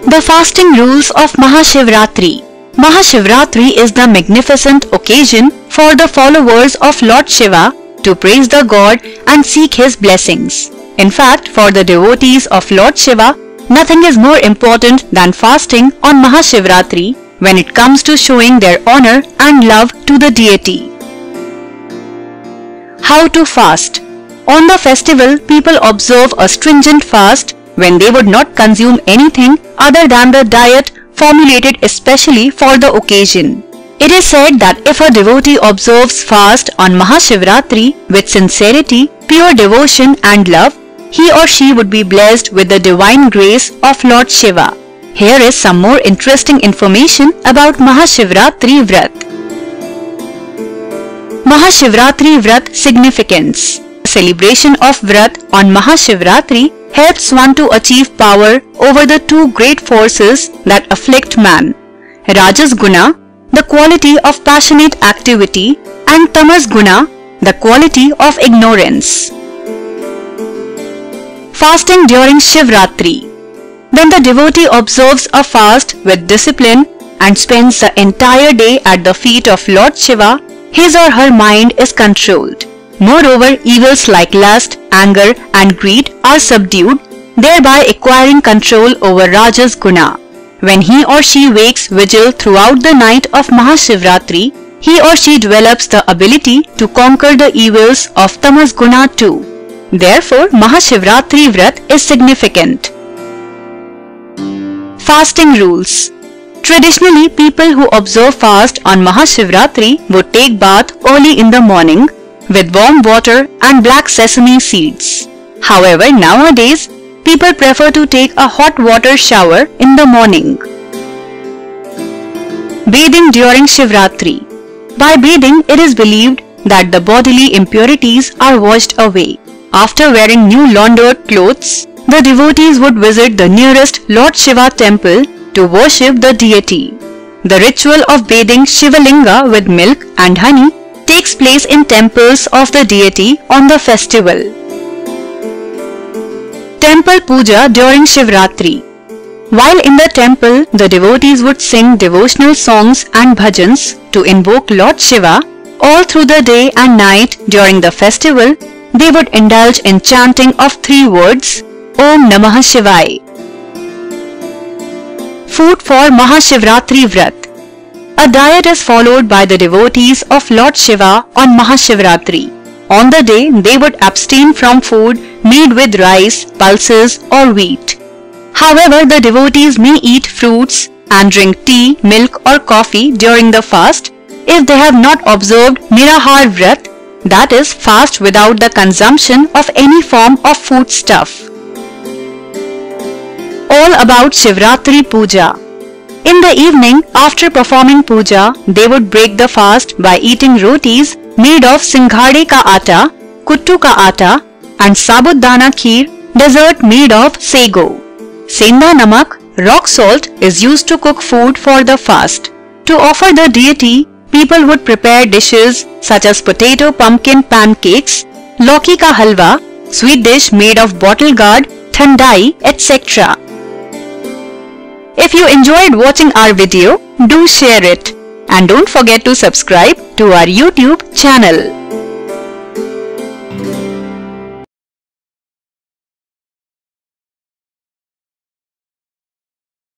The fasting rules of Mahashivratri. Mahashivratri is the magnificent occasion for the followers of Lord Shiva to praise the god and seek his blessings. In fact, for the devotees of Lord Shiva, nothing is more important than fasting on Mahashivratri when it comes to showing their honor and love to the deity. How to fast? On the festival, people observe a stringent fast when they would not consume anything other than the diet formulated especially for the occasion. It is said that if a devotee observes fast on Mahashivratri with sincerity, pure devotion and love, he or she would be blessed with the divine grace of Lord Shiva. Here is some more interesting information about Mahashivratri Vrat. Mahashivratri Vrat significance. The celebration of Vrat on Mahashivratri helps one to achieve power over the two great forces that afflict man, Rajas Guna, the quality of passionate activity, and Tamas Guna, the quality of ignorance. Fasting during Shivratri. When the devotee observes a fast with discipline and spends the entire day at the feet of Lord Shiva, his or her mind is controlled. Moreover, evils like lust, anger and greed are subdued, thereby acquiring control over Rajas Guna. When he or she wakes vigil throughout the night of Mahashivratri, he or she develops the ability to conquer the evils of Tamas Guna too. Therefore, Mahashivratri Vrat is significant. Fasting rules. Traditionally, people who observe fast on Mahashivratri would take bath early in the morning with warm water and black sesame seeds. However, nowadays, people prefer to take a hot water shower in the morning. Bathing during Shivratri. By bathing, it is believed that the bodily impurities are washed away. After wearing new laundered clothes, the devotees would visit the nearest Lord Shiva temple to worship the deity. The ritual of bathing Shivalinga with milk and honey takes place in temples of the deity on the festival. Temple Puja during Shivratri. While in the temple, the devotees would sing devotional songs and bhajans to invoke Lord Shiva. All through the day and night during the festival, they would indulge in chanting of 3 words, Om Namah Shivaya. Food for Mahashivratri Vrat. A diet is followed by the devotees of Lord Shiva on Mahashivratri. On the day, they would abstain from food made with rice, pulses or wheat. However, the devotees may eat fruits and drink tea, milk or coffee during the fast if they have not observed Nirahar Vrat, that is, fast without the consumption of any form of foodstuff. All about Shivratri Puja. In the evening, after performing puja, they would break the fast by eating rotis made of singhade ka atta, kuttu ka atta and sabudana kheer, dessert made of sego. Senda namak, rock salt, is used to cook food for the fast. To offer the deity, people would prepare dishes such as potato pumpkin pancakes, lauki ka halwa, sweet dish made of bottle gourd, thandai, etc. If you enjoyed watching our video, do share it and don't forget to subscribe to our YouTube channel.